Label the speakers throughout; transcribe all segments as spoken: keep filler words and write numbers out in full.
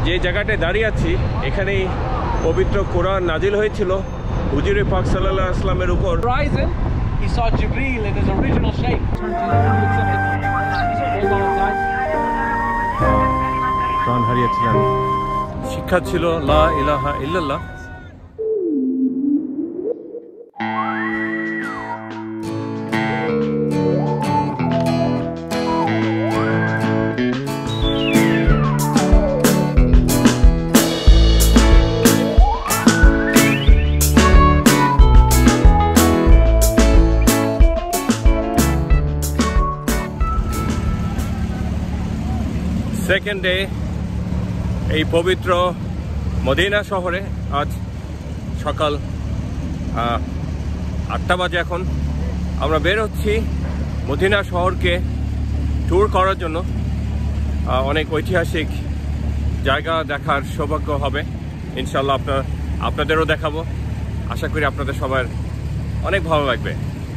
Speaker 1: যে জায়গাটায় দাঁড়িয়ে আছি এখানেই পবিত্র কোরআন নাজিল হয়েছিল হুজুরে পাক সাল্লাল্লাহু আলাইহি ওয়াসাল্লামের উপর।
Speaker 2: He saw Jibreel in his original shape.
Speaker 1: প্রাণ হারিয়েছিলেন। শিক্ষা ছিল লা ইলাহা ইল্লাল্লাহ। সেকেন্ড ডে এই পবিত্র মদিনা শহরে। আজ সকাল আটটা বাজে। এখন আমরা বের হচ্ছি মদিনা শহরকে ট্যুর করার জন্য। অনেক ঐতিহাসিক জায়গা দেখার সৌভাগ্য হবে ইনশাল্লাহ। আপনার আপনাদেরও দেখাবো। আশা করি আপনাদের সবার অনেক ভালো লাগবে।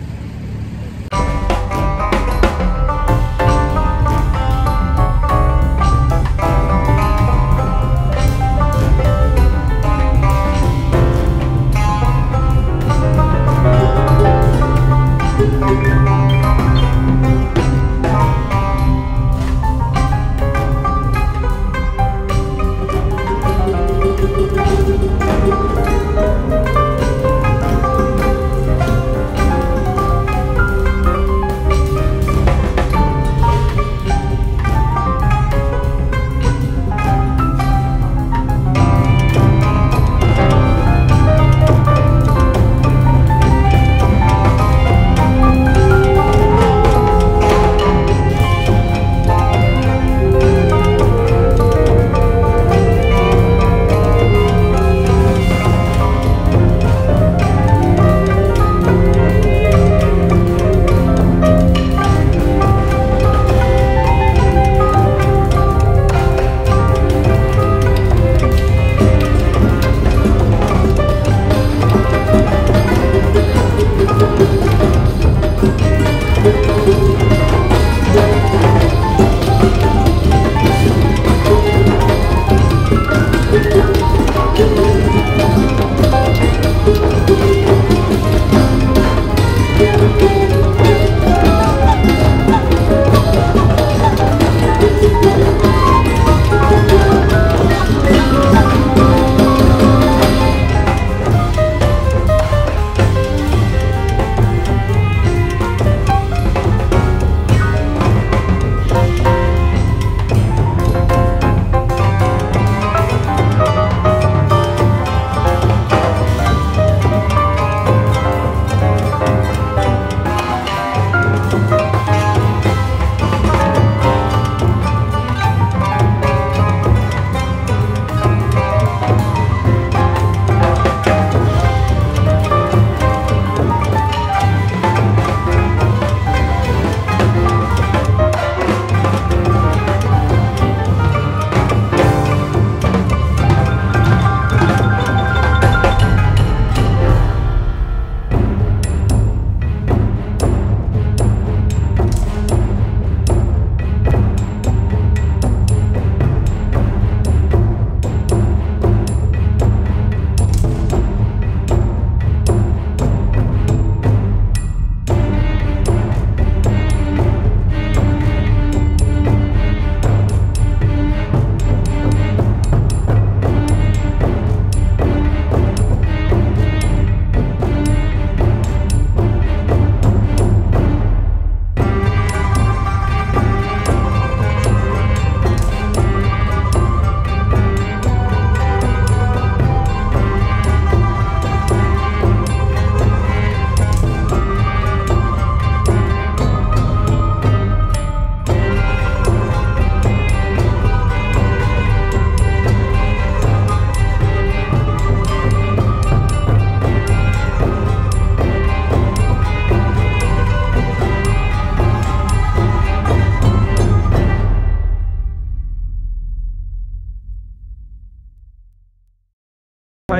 Speaker 1: ভাই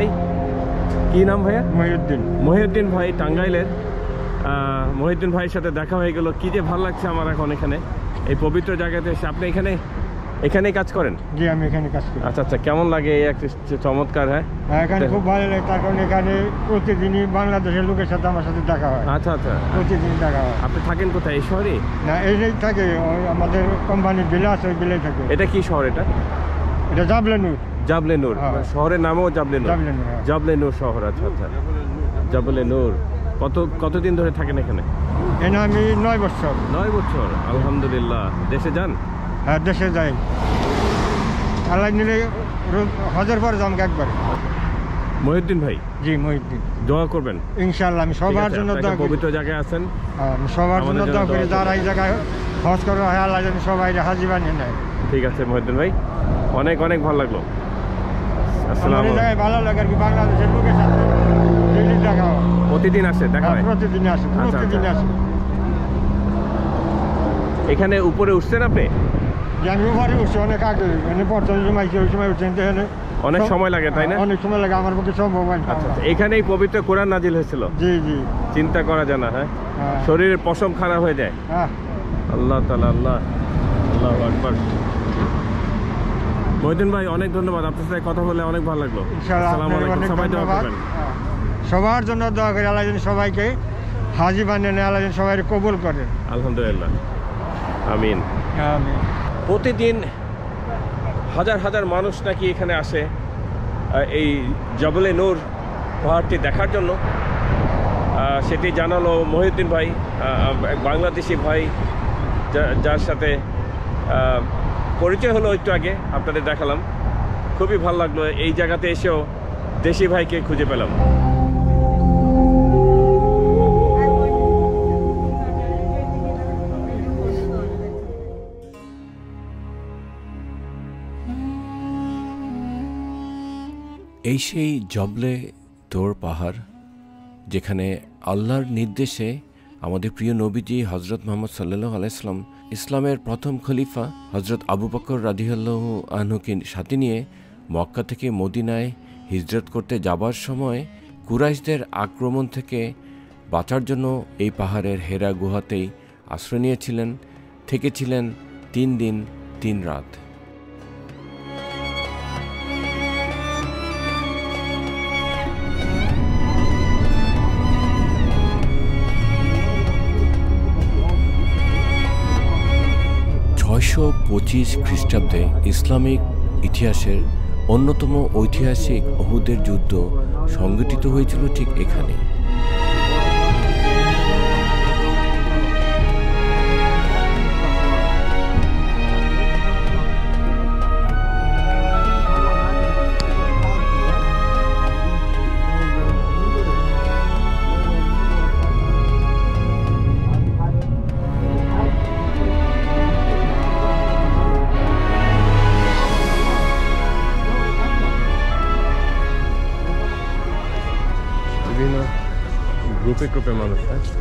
Speaker 1: কি নাম ভাইয়া? মহিউদ্দিন। মহিউদ্দিন ভাই টাঙ্গাইলের। মহিউদ্দিন ভাইয়ের সাথে দেখা হয়ে গেল। কি যে ভালো লাগছে আমার এখন এখানে এই পবিত্র জায়গাতে এসে। আপনি এখানে এখানেই কাজ করেন?
Speaker 3: জি, আমি এখানে কাজ করি।
Speaker 1: আচ্ছা আচ্ছা, কেমন লাগে এই একটা চমৎকার? হ্যাঁ,
Speaker 3: হ্যাঁ, এখানে খুব ভালো লাগে, তার কারণ এখানে প্রতিদিনই বাংলাদেশের লোকের সাথে আমার সাথে দেখা হয়।
Speaker 1: আচ্ছা আচ্ছা,
Speaker 3: প্রতিদিন দেখা হয়।
Speaker 1: আপনি থাকেন কোথায়, এই শহরে?
Speaker 3: না, এই থাকে ওই আমাদের কোম্পানির বিলে আছে, ওই বিলে থাকে।
Speaker 1: এটা কি শহর? এটা
Speaker 3: এটা জাবলেনুর।
Speaker 1: জাবলেনুর শহরের নামও জাবলেনুর?
Speaker 3: জাবলেনুর,
Speaker 1: জাবলেনুর শহর। আচ্ছা আচ্ছা, জাবলেনুর। কত কতদিন ধরে থাকেন এখানে?
Speaker 3: এখানে আমি নয় বছর।
Speaker 1: নয় বছর, আলহামদুলিল্লাহ। দেশে যান?
Speaker 3: হ্যাঁ, দেশে যাই। আল্লাহ নিলে হজের পর যাম একবার।
Speaker 1: মহিউদ্দিন ভাই?
Speaker 3: জি, মহিউদ্দিন।
Speaker 1: দোয়া করবেন
Speaker 3: ইনশাআল্লাহ। আমি সবার জন্য দোয়া করি।
Speaker 1: পবিত্র জায়গায় আছেন,
Speaker 3: আমি সবার জন্য দোয়া করি, যারা এই জায়গায় হজ করা হয় আল্লাহ যেন সবাই হাজি বানিয়ে নেয়।
Speaker 1: ঠিক আছে মহিউদ্দিন ভাই, অনেক অনেক ভালো লাগলো।
Speaker 3: আমার এই জায়গায় ভালো লাগে আর কি, বাংলাদেশের লোকের সাথে ডেইলি দেখা হয়।
Speaker 1: প্রতিদিন আসে দেখা হয়?
Speaker 3: প্রতিদিন আসে, প্রতিদিন আসে।
Speaker 1: এখানে উপরে উঠছেন আপনি?
Speaker 3: যে আমি উপরে উঠছি অনেক আগে, মানে প্রথম সময় ওই সময় উঠছেন, এখানে
Speaker 1: অনেক সময় লাগে তাই না?
Speaker 3: অনেক সময় লাগে, আমার পক্ষে সম্ভব হয় না।
Speaker 1: আচ্ছা, এখানেই পবিত্র কোরআন নাজিল হয়েছিল?
Speaker 3: জি জি।
Speaker 1: চিন্তা করা যায় না। হ্যাঁ, শরীরের পশম খারাপ হয়ে যায়।
Speaker 3: হ্যাঁ,
Speaker 1: আল্লাহ তাআলা, আল্লাহ আল্লাহু আকবার। মহিউদ্দিন ভাই, অনেক ধন্যবাদ, আপনার সাথে কথা বলে অনেক ভালো লাগলো। আসসালামু আলাইকুম। সবাই দোয়া করবেন,
Speaker 3: সবার জন্য দোয়া করি, আল্লাহ যেন সবাইকে হাজি বানিয়ে নেয়, আল্লাহ যেন সবাই কবুল করে।
Speaker 1: আলহামদুলিল্লাহ, আমিন
Speaker 3: আমিন।
Speaker 1: প্রতিদিন হাজার হাজার মানুষ নাকি এখানে আসে এই জবলে নূর পাহাড়টি দেখার জন্য। সেটি জানালো মহিউদ্দিন ভাই, এক বাংলাদেশি ভাই, যার সাথে পরিচয় হলো একটু আগে, আপনাদের দেখালাম। খুবই ভালো লাগলো, এই জায়গাতে এসেও দেশি ভাইকে খুঁজে পেলাম। এই সেই জবলে তোর পাহাড়, যেখানে আল্লাহর নির্দেশে আমাদের প্রিয় নবীজি হজরত মুহাম্মদ সাল্লাল্লাহু আলাইহি সাল্লাম ইসলামের প্রথম খলিফা হজরত আবু বকর রাদিয়াল্লাহু আনহুকে সাথে নিয়ে মক্কা থেকে মদিনায় হিজরত করতে যাবার সময় কুরাইশদের আক্রমণ থেকে বাঁচার জন্য এই পাহাড়ের হেরা গুহাতেই আশ্রয় নিয়েছিলেন, থেকেছিলেন তিন দিন তিন রাত। ছয়শো পঁচিশ খ্রিস্টাব্দে ইসলামিক ইতিহাসের অন্যতম ঐতিহাসিক উহুদের যুদ্ধ সংঘটিত হয়েছিল ঠিক এখানে। গ্রুপে গ্রুপে মানুষ।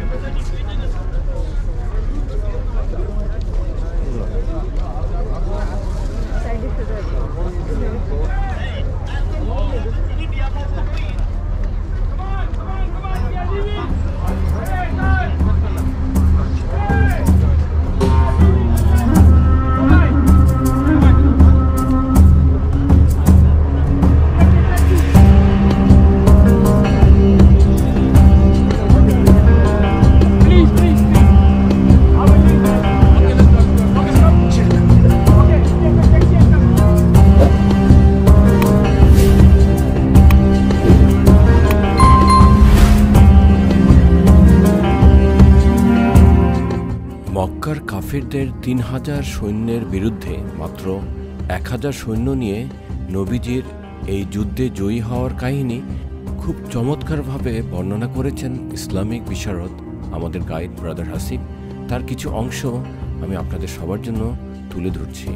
Speaker 1: মক্কার কাফিরদের তিন হাজার সৈন্যের বিরুদ্ধে মাত্র এক হাজার সৈন্য নিয়ে নবীজির এই যুদ্ধে জয়ী হওয়ার কাহিনী খুব চমৎকারভাবে বর্ণনা করেছেন ইসলামিক বিশারদ আমাদের গাইড ব্রাদার হাসিব। তার কিছু অংশ আমি আপনাদের সবার জন্য তুলে ধরছি।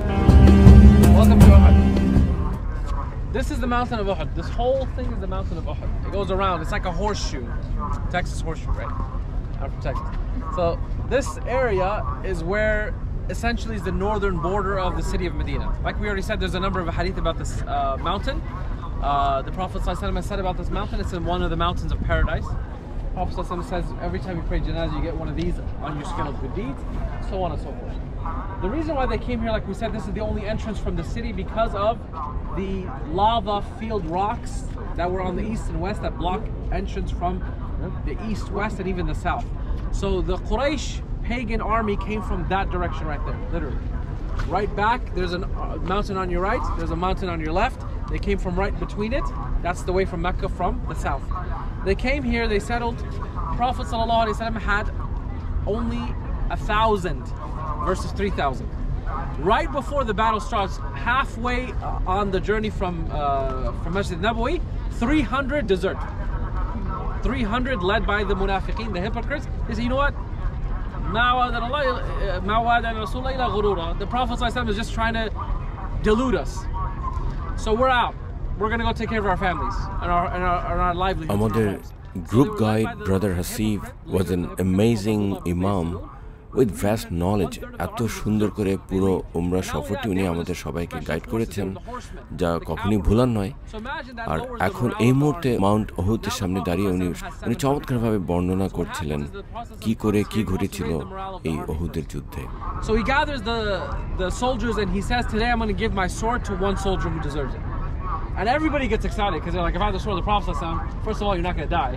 Speaker 2: This is the mountain of Uhud. This whole thing is the mountain of Uhud. It goes around. It's like a horseshoe. Texas horseshoe, right? I'm from Texas. So this area is where essentially is the northern border of the city of Medina. Like we already said, there's a number of hadith about this uh, mountain. Uh, the Prophet ﷺ has said about this mountain, it's in one of the mountains of paradise. The Prophet ﷺ says every time you pray janazah, you get one of these on your scale of good deeds, so on and so forth. The reason why they came here, like we said, this is the only entrance from the city because of the lava field rocks that were on the east and west that block entrance from the east, west, and even the south. So the Quraysh pagan army came from that direction right there, literally. Right back, there's a mountain on your right, there's a mountain on your left. They came from right between it. That's the way from Mecca from the south. They came here, they settled. Prophet ﷺ had only a thousand versus three thousand. Right before the battle starts, halfway on the journey from uh, from Masjid Nabawi, three hundred desert. three hundred led by the munafiqeen, the hypocrites. They say, you know what? The Prophet ﷺ is just trying to delude us. So we're out. We're gonna go take care of our families and our and our, and our livelihood.
Speaker 4: Amader group guide brother Hasib was an amazing imam with vast knowledge. এত সুন্দর করে পুরো উমরা সফরটি উনি আমাদের সবাইকে guide করেছেন, যা কখনই ভোলার নয়। আর এখন এই মুহূর্তে মাউন্ট অহুদের সামনে দাঁড়িয়ে উনি উনি চমৎকারভাবে বর্ণনা করছিলেন কি করে কি ঘটেছিল এই অহুদের যুদ্ধে।
Speaker 2: So he gathers the the soldiers and he says, today I'm going to give my sword to one soldier who deserves it. And everybody gets excited because they're like, if I have the sword of the Prophet, first of all, you're not going to die.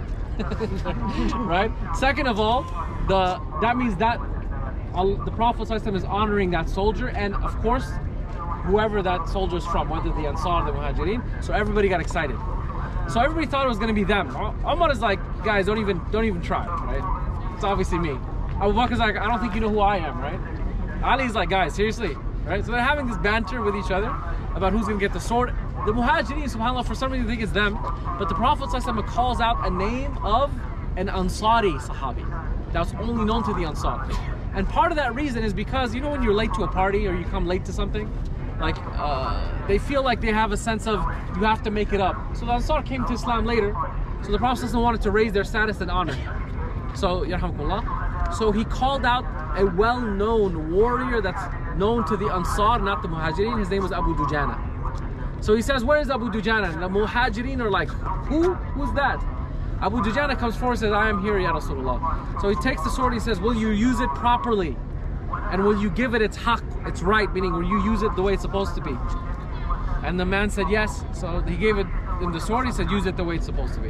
Speaker 2: Right? Second of all, the that means that the Prophet is honoring that soldier, and of course, whoever that soldier is from, whether the Ansar or the Muhajirin. So everybody got excited. So everybody thought it was going to be them. Umar is like, guys, don't even don't even try, right? It's obviously me. Abu Bakr's like, I don't think you know who I am, right? Ali's like, guys, seriously, right? So they're having this banter with each other about who's going to get the sword. The Muhajirin, subhanAllah, for some reason think it's them, but the Prophet calls out a name of an Ansari Sahabi that's only known to the Ansar. And part of that reason is because, you know, when you're late to a party or you come late to something, like uh, they feel like they have a sense of you have to make it up. So the Ansar came to Islam later, so the Prophet wanted to raise their status and honor. So, yarhamkullah. So he called out a well-known warrior that's known to the Ansar, not the Muhajirin. His name was Abu Dujana. So he says, where is Abu Dujana? And the Muhajirin are like, who? Who's that? Abu Dujana comes forward and says, I am here, Ya Rasulullah. So he takes the sword, he says, will you use it properly? And will you give it its haqq, its right, meaning will you use it the way it's supposed to be? And the man said, yes. So he gave it in the sword, he said, use it the way it's supposed to be.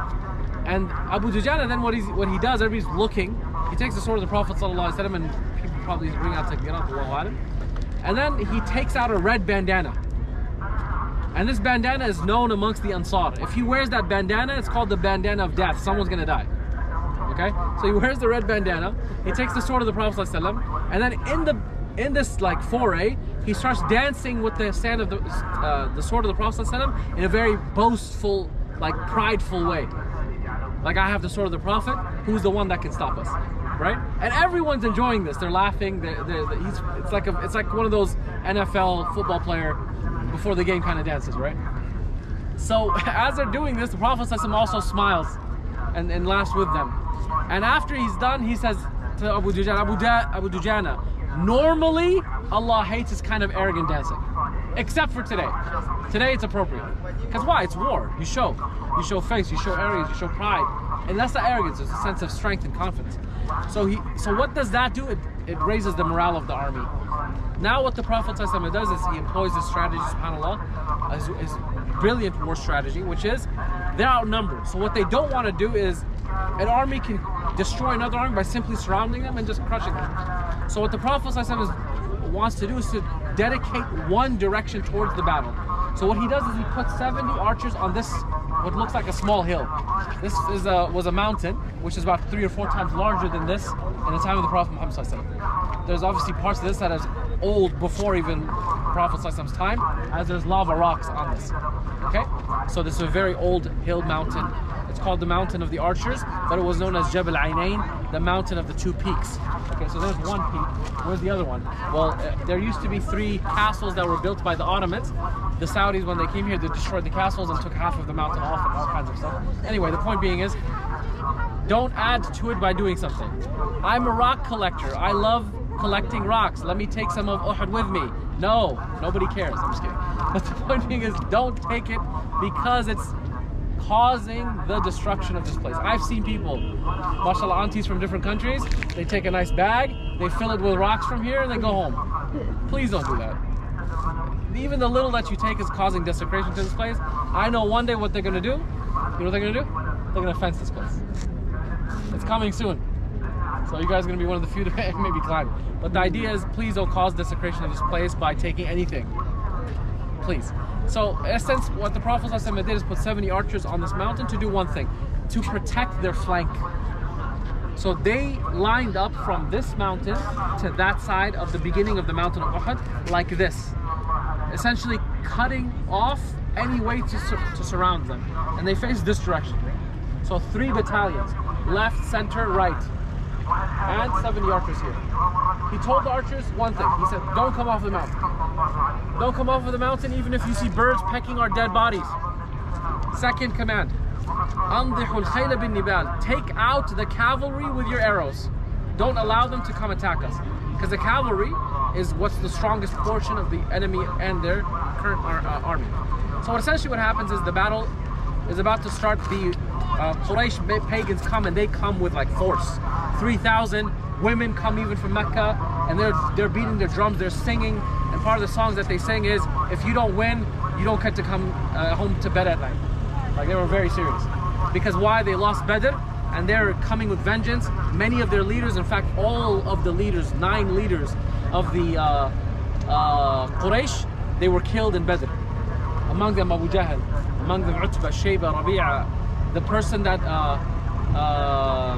Speaker 2: And Abu Dujana, then what, he's, what he does, everybody's looking, he takes the sword of the Prophet ﷺ, and people probably bring out takbirat, Allahu Alam. And then he takes out a red bandana. And this bandana is known amongst the Ansar. If he wears that bandana, it's called the bandana of death. Someone's gonna die. Okay? So he wears the red bandana, he takes the sword of the Prophet ﷺ, and then in the in this like foray, he starts dancing with the sand of the uh, the sword of the Prophet ﷺ in a very boastful, like prideful way. Like, I have the sword of the Prophet, who's the one that can stop us? Right? And everyone's enjoying this. They're laughing. They're, they're, he's, it's like a, it's like one of those N F L football player before the game kind of dances, right? So as they're doing this, the Prophet also smiles and, and laughs with them. And after he's done, he says to Abu Dujana, Abu, da, Abu Dujana, normally Allah hates this kind of arrogant dancing, except for today. Today it's appropriate. Because why? It's war. You show. You show face, you show areas, you show pride. And that's the arrogance, it's a sense of strength and confidence. So he, so what does that do? It, it raises the morale of the army. Now what the Prophet ﷺ does is he employs this strategy, subhanAllah, his, his brilliant war strategy, which is they're outnumbered. So what they don't want to do is an army can destroy another army by simply surrounding them and just crushing them. So what the Prophet ﷺ is, wants to do is to dedicate one direction towards the battle. So what he does is he puts seventy archers on this, what looks like a small hill. This is a, was a mountain, which is about three or four times larger than this in the time of the Prophet Muhammad ﷺ. There's obviously parts of this that is old before even Prophet ﷺ's time, as there's lava rocks on this. Okay? So this is a very old hill mountain. It's called the Mountain of the Archers, but it was known as Jabal Ainain, the mountain of the two peaks. Okay, so there's one peak. Where's the other one? Well, uh, there used to be three castles that were built by the Ottomans. The Saudis, when they came here, they destroyed the castles and took half of the mountain off and all kinds of stuff. Anyway, the point being is, don't add to it by doing something. I'm a rock collector. I love collecting rocks. Let me take some of Uhud with me. No, nobody cares. I'm just kidding. But the point being is, don't take it because it's causing the destruction of this place. I've seen people, mashallah, aunties from different countries, they take a nice bag, they fill it with rocks from here and they go home. Please don't do that. Even the little that you take is causing desecration to this place. I know one day what they're gonna do. You know what they're gonna do? They're gonna fence this place. It's coming soon. So you guys are gonna be one of the few to maybe climb. But the idea is, please don't cause desecration of this place by taking anything. Please. So in a sense, what the Prophet ﷺ did is put seventy archers on this mountain to do one thing, to protect their flank. So they lined up from this mountain to that side of the beginning of the mountain of Uhud like this, essentially cutting off any way to, sur to surround them. And they faced this direction. So three battalions, left, center, right, and seventy archers here. He told the archers one thing. He said, don't come off the mountain. Don't come off of the mountain even if you see birds pecking our dead bodies. Second command, take out the cavalry with your arrows. Don't allow them to come attack us. Because the cavalry is what's the strongest portion of the enemy and their current uh, army. So essentially what happens is the battle is about to start. The uh, Quraysh pagans come and they come with like force. three thousand women come even from Mecca, and they're, they're beating their drums, they're singing. And part of the songs that they sing is, if you don't win, you don't get to come uh, home to bed at night. Like, they were very serious. Because why? They lost Badr, and they're coming with vengeance. Many of their leaders, in fact, all of the leaders, nine leaders of the uh, uh, Quraysh, they were killed in Badr. Among them Abu Jahl, among them Utbah, Shayba, Rabi'a, the person that uh, uh,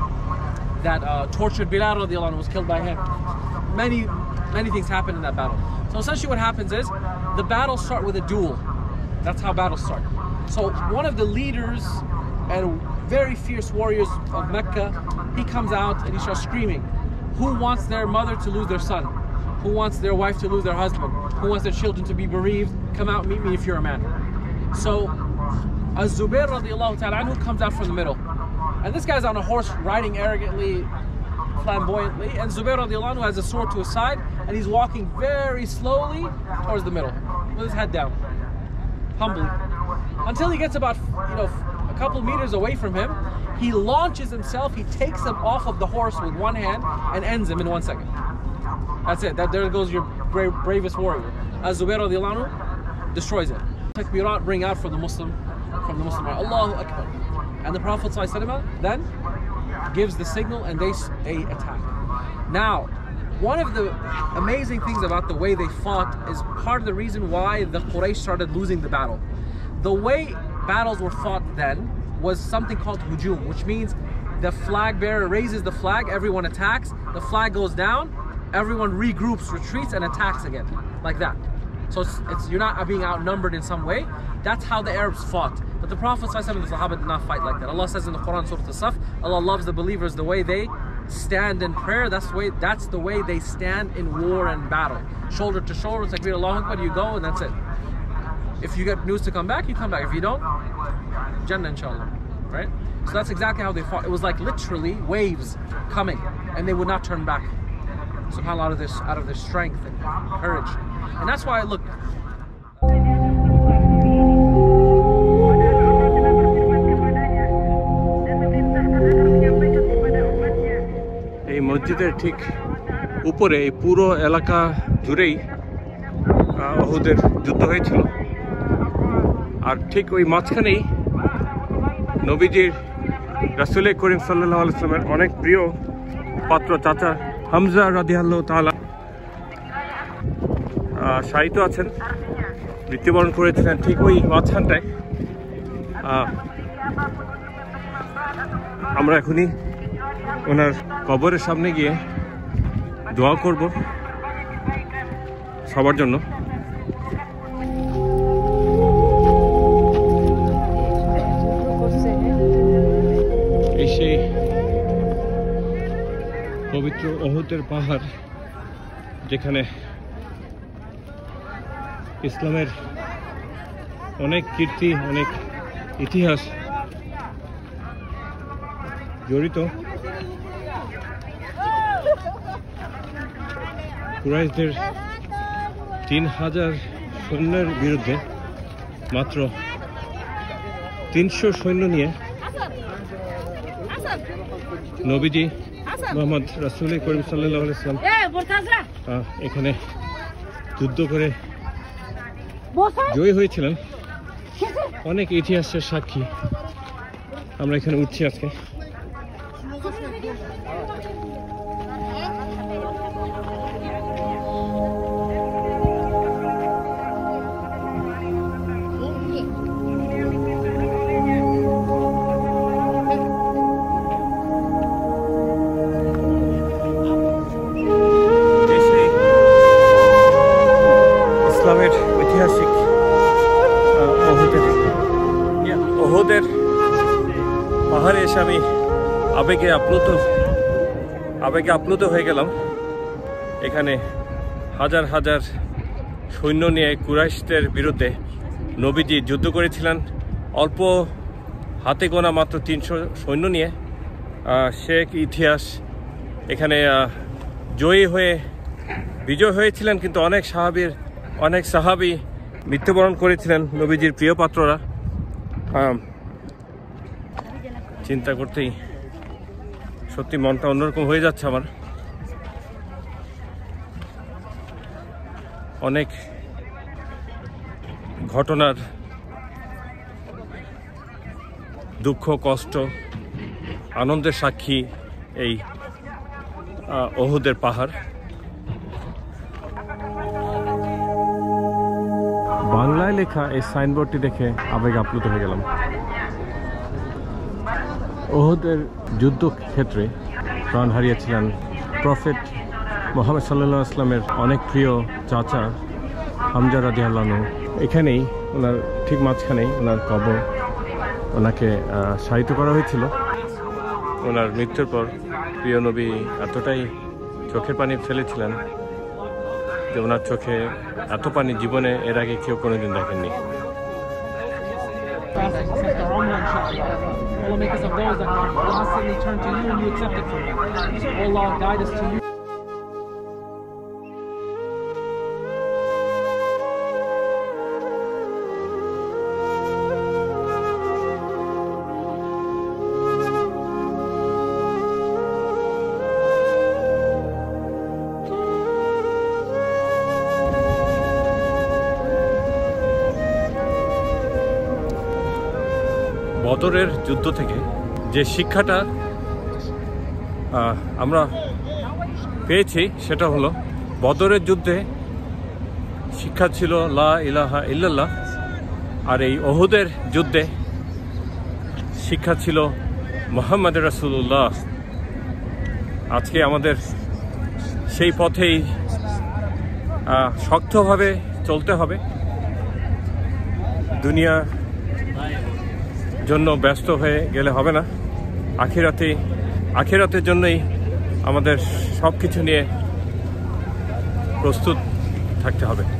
Speaker 2: that uh, tortured Bilal radiallahu anhu was killed by him. Many, many things happened in that battle. So essentially what happens is, the battles start with a duel. That's how battles start. So one of the leaders and very fierce warriors of Mecca, he comes out and he starts screaming. Who wants their mother to lose their son? Who wants their wife to lose their husband? Who wants their children to be bereaved? Come out and meet me if you're a man. So Az-Zubair radiallahu ta'ala anhu comes out from the middle. And this guy's on a horse riding arrogantly, flamboyantly, and Zubair radiallahu anhu has a sword to his side, and he's walking very slowly towards the middle, with his head down, humbly. Until he gets about, you know, a couple meters away from him, he launches himself, he takes him off of the horse with one hand, and ends him in one second. That's it, that, there goes your brave, bravest warrior. Az-Zubair radiallahu anhu destroys it. Takbirat bring out for the Muslim, from the Muslim, Allahu Akbar. And the Prophet ﷺ then gives the signal and they, they attack. Now, one of the amazing things about the way they fought is part of the reason why the Quraysh started losing the battle. The way battles were fought then was something called hujum, which means the flag bearer raises the flag, everyone attacks, the flag goes down, everyone regroups, retreats, and attacks again, like that. So it's, it's, you're not being outnumbered in some way. That's how the Arabs fought. But the Prophet ﷺ and the Sahaba did not fight like that. Allah says in the Quran, Surah As-Saf, Allah loves the believers the way they stand in prayer. That's the way, that's the way they stand in war and battle. Shoulder to shoulder, it's like, Allahu Akbar, you go, and that's it. If you get news to come back, you come back. If you don't, Jannah inshallah, right? So that's exactly how they fought. It was like literally waves coming, and they would not turn back. SubhanAllah, out of this, out of their strength and courage. And that's why, look,
Speaker 1: এই মসজিদের ঠিক উপরে এই পুরো এলাকা জুড়েই উহুদের যুদ্ধ হয়েছিল। আর ঠিক ওই মাঝখানেই নবীজির রাসূল করিম সাল্লাল্লাহু আলাইহি ওয়াসাল্লামের অনেক প্রিয় পাত্র চাচা হামজা রাদিয়াল্লাহু তাআলা শাহিদ আছেন, মৃত্যুবরণ করেছিলেন ঠিক ওই মাঝখানটায়। আমরা এখনই ওনার কবরের সামনে গিয়ে দোয়া করব সবার জন্য। এই সেই পবিত্র উহুদের পাহাড়, যেখানে ইসলামের অনেক কীর্তি, অনেক ইতিহাস জড়িত। কুরাইশদের তিন হাজার সৈন্যের বিরুদ্ধে মাত্র তিনশো সৈন্য নিয়ে নবীজি মোহাম্মদ রাসূল করিম সাল্লাল্লাহু আলাইহি ওয়াসাল্লাম এখানে যুদ্ধ করে জয়ী হয়েছিলেন। অনেক ইতিহাসের সাক্ষী আমরা এখানে উঠছি আজকে। ইসলামের ঐতিহাসিক ওহুদের পাহাড়ে এসে আমি আবেগে আপ্লুত আবেগে আপ্লুত হয়ে গেলাম। এখানে হাজার হাজার সৈন্য নিয়ে কুরাইশদের বিরুদ্ধে নবীজি যুদ্ধ করেছিলেন। অল্প হাতে গোনা মাত্র তিনশো সৈন্য নিয়ে সে এক ইতিহাস। এখানে জয়ী হয়ে বিজয় হয়েছিলেন, কিন্তু অনেক সাহাবীর অনেক সাহাবী মৃত্যুবরণ করেছিলেন, নবীজির প্রিয় পাত্ররা। চিন্তা করতেই সত্যি মনটা অন্যরকম হয়ে যাচ্ছে আমার। অনেক ঘটনার দুঃখ, কষ্ট, আনন্দের সাক্ষী এই ওহুদের পাহাড়। বাংলায় লেখা এই সাইনবোর্ডটি দেখে আবেগ আপ্লুত হয়ে গেলাম। ওহুদের যুদ্ধক্ষেত্রে প্রাণ হারিয়েছিলেন প্রফেট মুহাম্মদ সাল্লাল্লাহু আলাইহি ওয়াসাল্লামের অনেক প্রিয় চাচা হামজা রাদিয়াল্লাহু আনহু। এখানেই ওনার ঠিক মাঝখানেই ওনার কবর, ওনাকে শায়িত করা হয়েছিল। ওনার মৃত্যুর পর প্রিয় নবী এতটাই চোখের পানি ফেলেছিলেন যে ওনার চোখে এত পানি জীবনে এর আগে কেউ কোনোদিন দেখেননি। বদরের যুদ্ধ থেকে যে শিক্ষাটা আমরা পেয়েছি সেটা হলো, বদরের যুদ্ধে শিক্ষা ছিল লা ইলাহা ইল্লাল্লাহ, আর এই ওহুদের যুদ্ধে শিক্ষা ছিল মুহাম্মদ রাসূলুল্লাহ। আজকে আমাদের সেই পথেই শক্তভাবে চলতে হবে। দুনিয়া জন্য ব্যস্ত হয়ে গেলে হবে না, আখিরাতে আখিরাতের জন্যই আমাদের সব কিছু নিয়ে প্রস্তুত থাকতে হবে।